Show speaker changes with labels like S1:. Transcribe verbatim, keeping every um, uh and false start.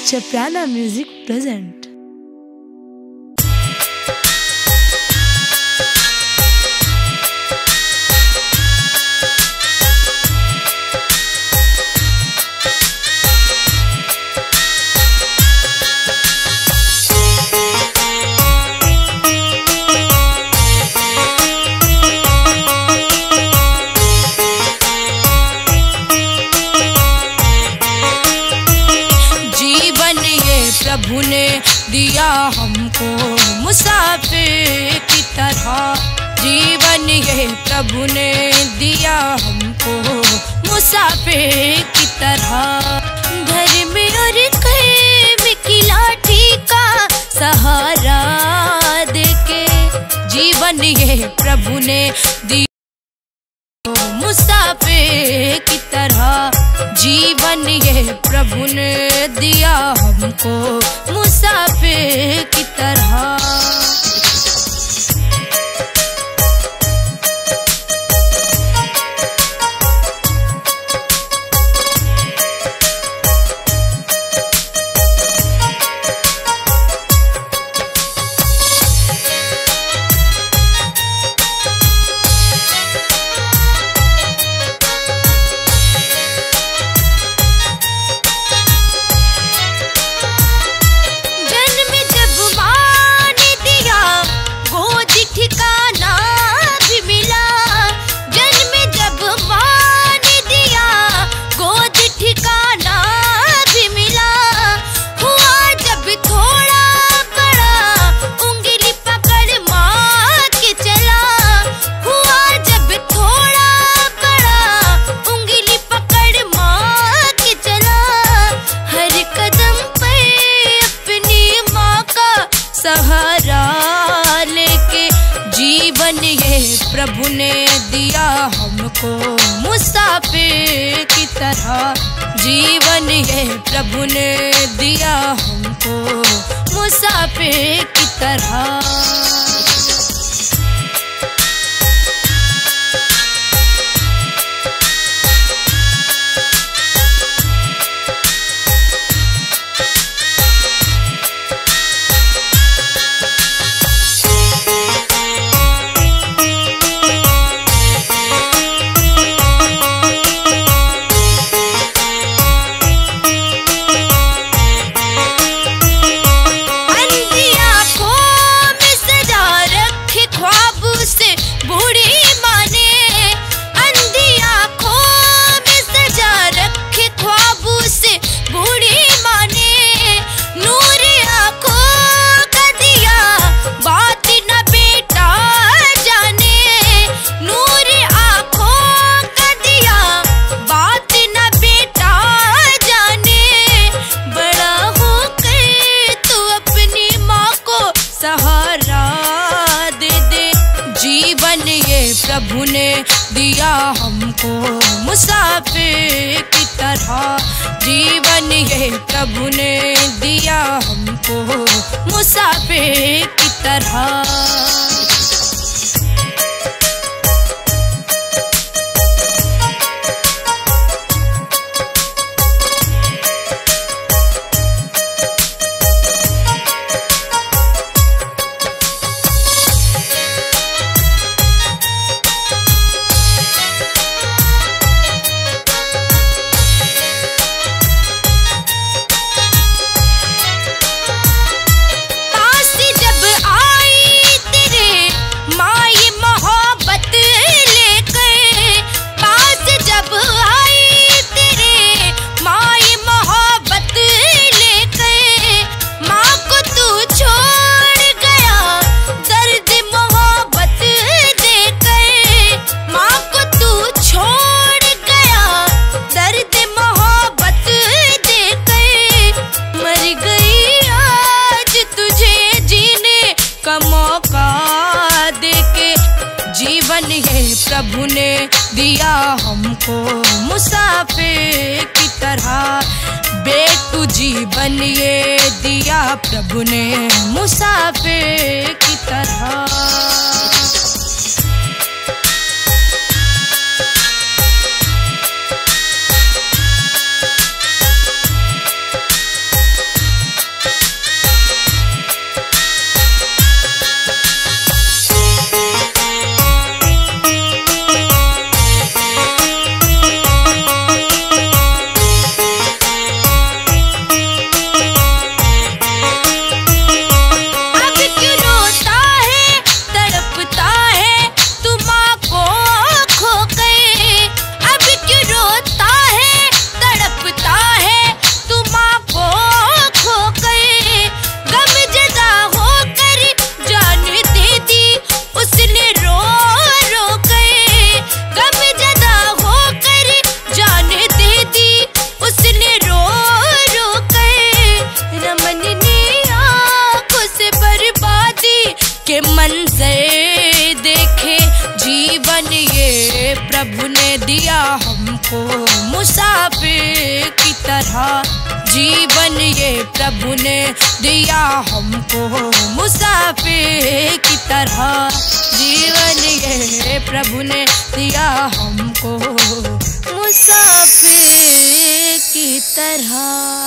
S1: Chaprana Music present.
S2: प्रभु ने दिया हमको मुसाफिर की तरह, जीवन ये प्रभु ने दिया हमको मुसाफिर की तरह। धर्म और कर्म की लाठी का सहारा देके, जीवन ये प्रभु ने दिया मुसाफिर की तरह, जीवन ये प्रभु ने दिया हमको मुसाफिर की तरह। सहारा लेके जीवन ये प्रभु ने दिया हमको मुसाफिर की तरह, जीवन ये प्रभु ने दिया हमको मुसाफिर की तरह। प्रभु ने दिया हमको मुसाफिर की तरह, जीवन ये प्रभु ने दिया हमको मुसाफिर की तरह। जीवन ये प्रभु ने दिया हमको मुसाफिर की तरह, बेटू जीवन ये दिया प्रभु ने मुसाफिर की तरह। तरह। जीवन ये प्रभु ने दिया हमको मुसाफिर की तरह। जीवन ये प्रभु ने दिया हमको मुसाफिर की तरह।